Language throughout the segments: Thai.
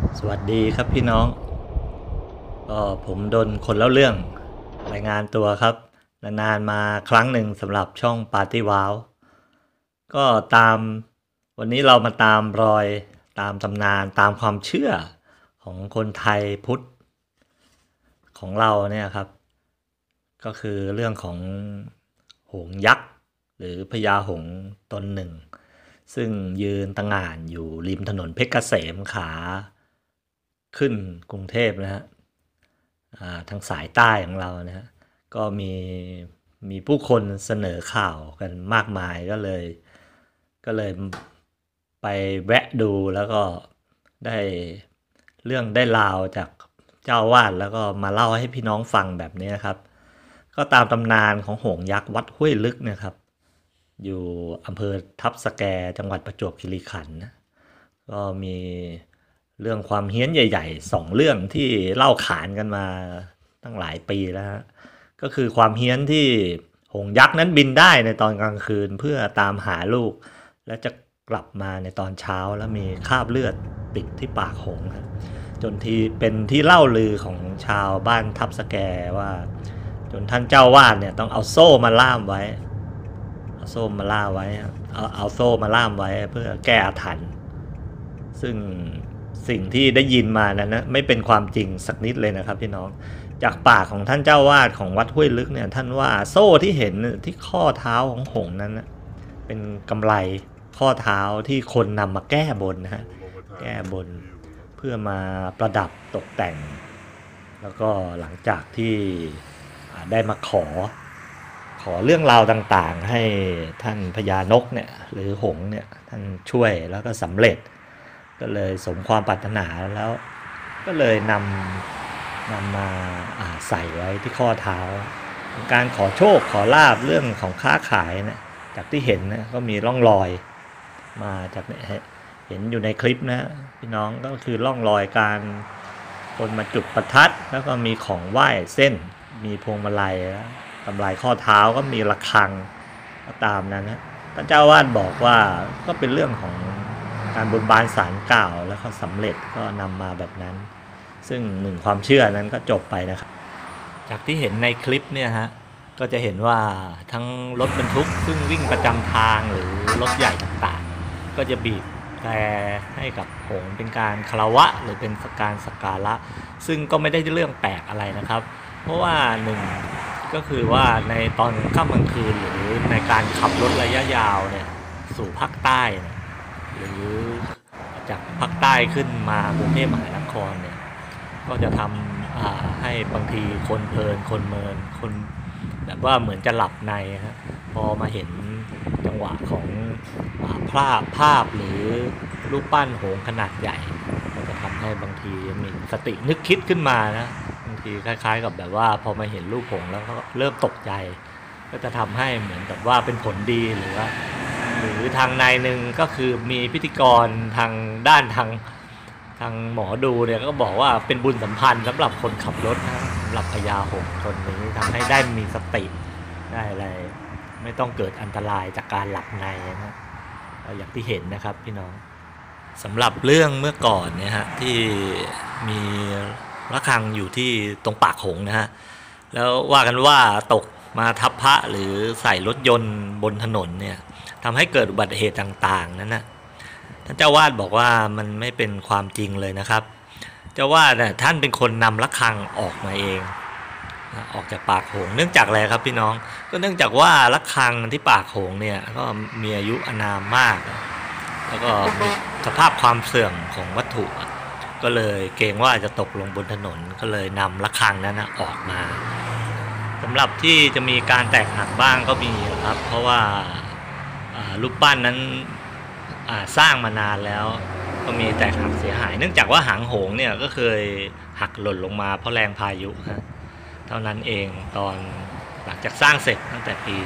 สวัสดีครับพี่น้องก็ผมดนคนเล่าเรื่องรายงานตัวครับนานๆมาครั้งหนึ่งสำหรับช่องปาร์ตี้ว้าวก็ตามวันนี้เรามาตามรอยตามตำนานตามความเชื่อของคนไทยพุทธของเราเนี่ยครับก็คือเรื่องของหงส์ยักษ์หรือพญาหงส์ตนหนึ่งซึ่งยืนตะหง่านอยู่ริมถนนเพชรเกษมขาขึ้นกรุงเทพนะฮะทางสายใต้ของเรานะฮะก็มีผู้คนเสนอข่าวกันมากมายก็เลยไปแวะดูแล้วก็ได้เรื่องได้ราวจากเจ้าวาดแล้วก็มาเล่าให้พี่น้องฟังแบบนี้นะครับก็ตามตำนานของหงส์ยักษ์วัดห้วยลึกเนี่ยครับอยู่อำเภอทับสแกจังหวัดประจวบคีรีขันธ์นะก็มีเรื่องความเฮี้ยนใหญ่ๆ2เรื่องที่เล่าขานกันมาตั้งหลายปีแล้วฮะก็คือความเฮี้ยนที่หงส์ยักษ์นั้นบินได้ในตอนกลางคืนเพื่อตามหาลูกและจะกลับมาในตอนเช้าแล้วมีคราบเลือดติดที่ปากหงส์ครับจนที่เป็นที่เล่าลือของชาวบ้านทับสแกว่าจนท่านเจ้าวาดเนี่ยต้องเอาโซ่มาล่ามไว้เอาโซ่มาล่าไว้เอาโซ่มาล่ามไว้เพื่อแก้อาถรรพ์ซึ่งสิ่งที่ได้ยินมานั้นนะไม่เป็นความจริงสักนิดเลยนะครับพี่น้องจากปากของท่านเจ้าวาดของวัดห้วยลึกเนี่ยท่านว่าโซ่ที่เห็นที่ข้อเท้าของหงส์นั้นนะเป็นกำไรข้อเท้าที่คนนำมาแก้บนนะฮะแก้บนเพื่อมาประดับตกแต่งแล้วก็หลังจากที่ได้มาขอเรื่องราวต่างๆให้ท่านพญานกเนี่ยหรือหงส์เนี่ยท่านช่วยแล้วก็สำเร็จก็เลยสมความปรารถนาแล้วก็เลยนำมาใส่ไว้ที่ข้อเท้าเป็นการขอโชคขอลาบเรื่องของค้าขายนะจากที่เห็นนะก็มีร่องรอยมาจากเห็นอยู่ในคลิปนะพี่น้องก็คือร่องรอยการคนมาจุดประทัดแล้วก็มีของไหว้เส้นมีพวงมาลัยกำไลข้อเท้าก็มีระฆังก็ตามนั้นนะท่านเจ้าวาดบอกว่าก็เป็นเรื่องของการบนบานศาลกล่าวแล้วก็สำเร็จก็นำมาแบบนั้นซึ่งหนึ่งความเชื่อนั้นก็จบไปนะครับจากที่เห็นในคลิปเนี่ยฮะก็จะเห็นว่าทั้งรถบรรทุกซึ่งวิ่งประจำทางหรือรถใหญ่ต่างๆก็จะบีบแต่ให้กับหงส์เป็นการคารวะหรือเป็นการสักการะซึ่งก็ไม่ได้เรื่องแปลกอะไรนะครับเพราะว่าหนึ่งก็คือว่าในตอนค่ำกลางคืนหรือในการขับรถระยะยาวเนี่ยสู่ภาคใต้เนี่ยหรือจากภาคใต้ขึ้นมากรุงเทพมหานครเนี่ยก็จะทำให้บางทีคนเพลินคนเมินคนแบบว่าเหมือนจะหลับในฮะพอมาเห็นจังหวะของภาพหรือรูปปั้นโหงขนาดใหญ่ก็จะทำให้บางทีมีสตินึกคิดขึ้นมานะบางทีคล้ายๆกับแบบว่าพอมาเห็นรูปหงแล้วก็เริ่มตกใจก็จะทำให้เหมือนกับว่าเป็นผลดีหรือทางในหนึ่งก็คือมีพิธีกรทางด้านทางหมอดูเนี่ยก็บอกว่าเป็นบุญสัมพันธ์สำหรับคนขับรถนะสำหรับพญาหงส์ตนนี้ทำให้ได้มีสติได้อะไรไม่ต้องเกิดอันตรายจากการหลับในนะอย่างที่เห็นนะครับพี่น้องสำหรับเรื่องเมื่อก่อนเนี่ยฮะที่มีระฆังอยู่ที่ตรงปากหงส์นะฮะแล้วว่ากันว่าตกมาทับพระหรือใส่รถยนต์บนถนนเนี่ยทำให้เกิดอุบัติเหตุต่างๆนั้นนะท่านเจ้าวาดบอกว่ามันไม่เป็นความจริงเลยนะครับเจ้าวาดเนี่ยท่านเป็นคนนำระฆังออกมาเองออกจากปากโขงเนื่องจากอะไรครับพี่น้องก็เนื่องจากว่าระฆังที่ปากโขงเนี่ยก็มีอายุอานามมากแล้วก็มีสภาพความเสื่อมของวัตถุก็เลยเกรงว่าจะตกลงบนถนนก็เลยนำระฆังนั้นออกมาสำหรับที่จะมีการแตกหักบ้างก็มีครับเพราะว่ารูปปั้นนั้นสร้างมานานแล้วก็มีแตกหักเสียหายเนื่องจากว่าหางหงเนี่ยก็เคยหักหล่นลงมาเพราะแรงพายุเท่านั้นเองตอนหลังจากสร้างเสร็จตั้งแต่ปี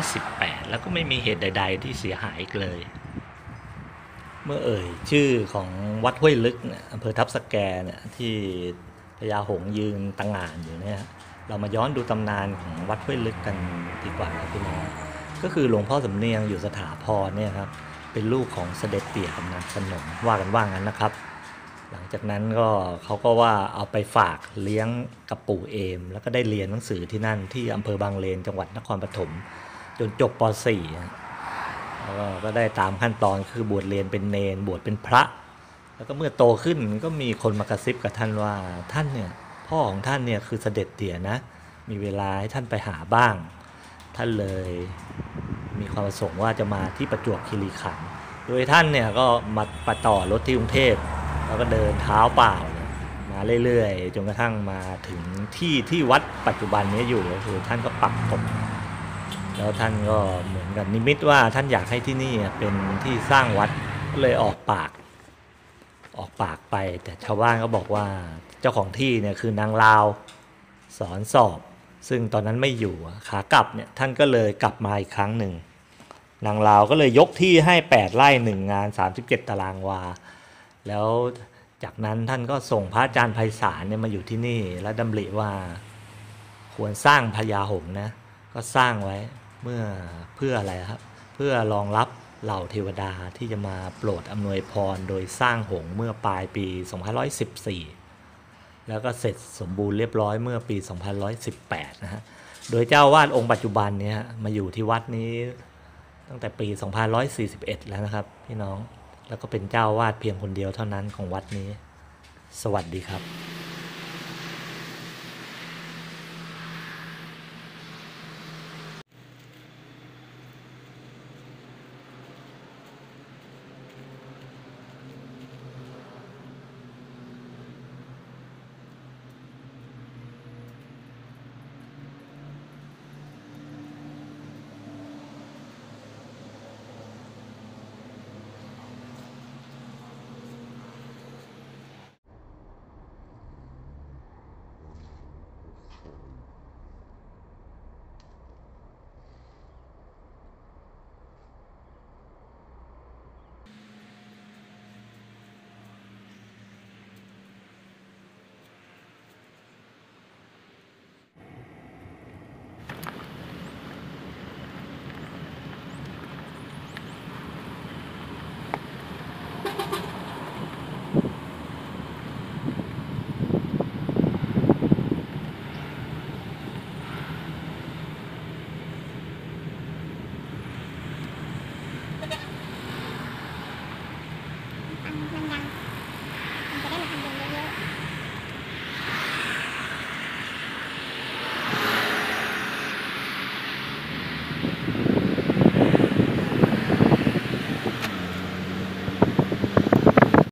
2518แล้วก็ไม่มีเหตุใดๆที่เสียหายอีกเลยเมื่อเอ่ยชื่อของวัดห้วยลึกเนี่ยอำเภอทับสแกเนี่ยที่พญาหงส์ยืนตั้งงานอยู่เนี่ยเรามาย้อนดูตำนานของวัดห้วยลึกกันดีกว่าครับพี่น้องก็คือหลวงพ่อสำเนียงอยู่สถาพรเนี่ยครับเป็นลูกของเสด็จเตี่ยกำนันสนมว่ากันว่างั้นนะครับหลังจากนั้นก็เขาก็ว่าเอาไปฝากเลี้ยงกับปู่เอมแล้วก็ได้เรียนหนังสือที่นั่นที่อำเภอบางเลนจังหวัดนครปฐมจนจบป .4 แล้วก็ได้ตามขั้นตอนคือบวชเรียนเป็นเนนบวชเป็นพระแล้วก็เมื่อโตขึ้นก็มีคนมากระซิบกับท่านว่าท่านเนี่ยพ่อของท่านเนี่ยคือเสด็จเตี่ยนะมีเวลาให้ท่านไปหาบ้างท่านเลยมีความประสงค์ว่าจะมาที่ประจวบคีรีขันธ์โดยท่านเนี่ยก็มาประต่อรถที่กรุงเทพแล้วก็เดินเท้าเปล่ามาเรื่อยๆจนกระทั่งมาถึงที่วัดปัจจุบันนี้อยู่ก็คือท่านก็ปักตกแล้วท่านก็เหมือนกับนิมิตว่าท่านอยากให้ที่นี่เป็นที่สร้างวัดก็เลยออกปากไปแต่ชาวบ้านก็บอกว่าเจ้าของที่เนี่ยคือนางลาวสอนสอบซึ่งตอนนั้นไม่อยู่ขากลับเนี่ยท่านก็เลยกลับมาอีกครั้งหนึ่งนางลาวก็เลยยกที่ให้8ไร่1งาน37ตารางวาแล้วจากนั้นท่านก็ส่งพระอาจารย์ไพศาลเนี่ยมาอยู่ที่นี่และดำริว่าควรสร้างพญาหงส์นะก็สร้างไว้เพื่ออะไรครับเพื่อรองรับเหล่าเทวดาที่จะมาโปรดอำนวยพรโดยสร้างหงส์เมื่อปลายปี2514แล้วก็เสร็จสมบูรณ์เรียบร้อยเมื่อปี2118นะฮะโดยเจ้าวาดองค์ปัจจุบันเนี่ยมาอยู่ที่วัดนี้ตั้งแต่ปี2141แล้วนะครับพี่น้องแล้วก็เป็นเจ้าวาดเพียงคนเดียวเท่านั้นของวัดนี้สวัสดีครับ